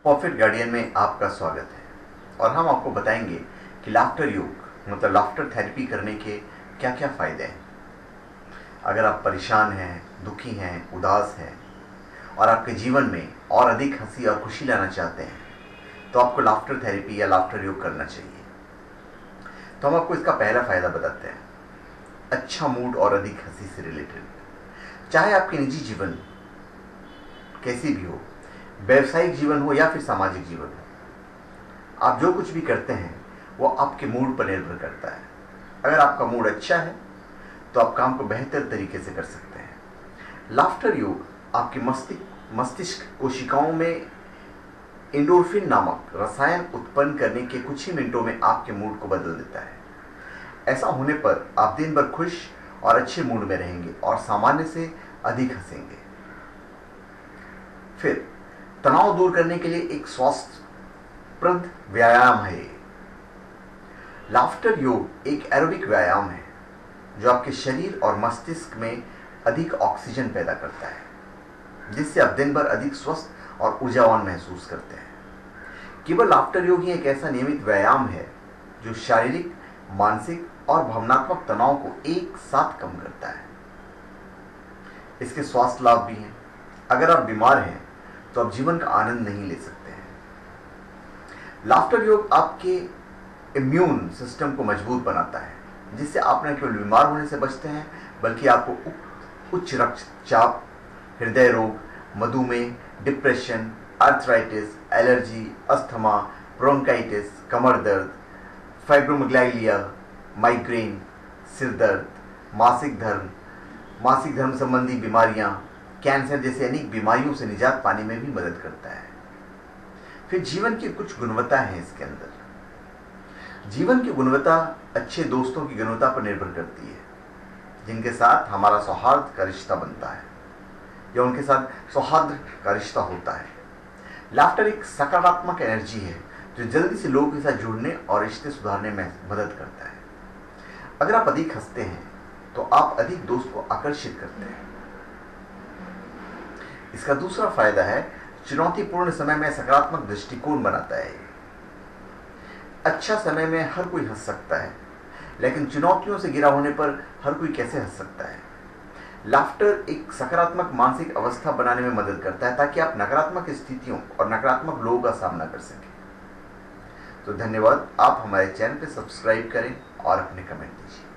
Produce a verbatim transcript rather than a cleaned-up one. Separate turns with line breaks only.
Perfect guardian में आपका स्वागत है और हम आपको बताएंगे कि लाफ्टर योग मतलब लाफ्टर थेरेपी करने के क्या क्या फ़ायदे हैं। अगर आप परेशान हैं, दुखी हैं, उदास हैं और आपके जीवन में और अधिक हंसी और खुशी लाना चाहते हैं तो आपको लाफ्टर थेरेपी या लाफ्टर योग करना चाहिए। तो हम आपको इसका पहला फ़ायदा बताते हैं, अच्छा मूड और अधिक हंसी से रिलेटेड। चाहे आपके निजी जीवन कैसी भी हो, व्यवसायिक जीवन हो या फिर सामाजिक जीवन हो, आप जो कुछ भी करते हैं वो आपके मूड पर निर्भर करता है। अगर आपका मूड अच्छा है तो आप काम को बेहतर तरीके से कर सकते हैं। लाफ्टर योग आपके मस्तिष्क मस्तिष्क कोशिकाओं में एंडोर्फिन नामक रसायन उत्पन्न करने के कुछ ही मिनटों में आपके मूड को बदल देता है। ऐसा होने पर आप दिन भर खुश और अच्छे मूड में रहेंगे और सामान्य से अधिक हंसेंगे। फिर तनाव दूर करने के लिए एक स्वास्थ्यप्रद व्यायाम है। लाफ्टर योग एक एरोबिक व्यायाम है जो आपके शरीर और मस्तिष्क में अधिक ऑक्सीजन पैदा करता है, जिससे आप दिन भर अधिक स्वस्थ और ऊर्जावान महसूस करते हैं। केवल लाफ्टर योग ही एक ऐसा नियमित व्यायाम है जो शारीरिक, मानसिक और भावनात्मक तनाव को एक साथ कम करता है। इसके स्वास्थ्य लाभ भी हैं। अगर आप बीमार हैं तो आप जीवन का आनंद नहीं ले सकते हैं। लाफ्टर योग आपके इम्यून सिस्टम को मजबूत बनाता है, जिससे आप न केवल बीमार होने से बचते हैं बल्कि आपको उच्च रक्तचाप, हृदय रोग, मधुमेह, depression, arthritis, allergy, asthma, bronchitis, कमर दर्द, फाइब्रोमिग्लाइलिया, माइग्रेन, सिर दर्द, मासिक धर्म मासिक धर्म संबंधी बीमारियां, कैंसर जैसी अनेक बीमारियों से निजात पाने में भी मदद करता है। फिर जीवन की कुछ गुणवत्ता है इसके अंदर। जीवन की गुणवत्ता अच्छे दोस्तों की गुणवत्ता पर निर्भर करती है, जिनके साथ हमारा सौहार्द का रिश्ता बनता है या उनके साथ सौहार्द का रिश्ता होता है। लाफ्टर एक सकारात्मक एनर्जी है जो जल्दी से लोगों के साथ जुड़ने और रिश्ते सुधारने में मदद करता है। अगर आप अधिक हंसते हैं तो आप अधिक दोस्त को आकर्षित करते हैं। इसका दूसरा फायदा है, चुनौतीपूर्ण समय में सकारात्मक दृष्टिकोण बनाता है। अच्छा समय में हर कोई हंस सकता है, लेकिन चुनौतियों से घिरा होने पर हर कोई कैसे हंस सकता है। लाफ्टर एक सकारात्मक मानसिक अवस्था बनाने में मदद करता है ताकि आप नकारात्मक स्थितियों और नकारात्मक लोगों का सामना कर सकें। तो धन्यवाद। आप हमारे चैनल पर सब्सक्राइब करें और अपने कमेंट दीजिए।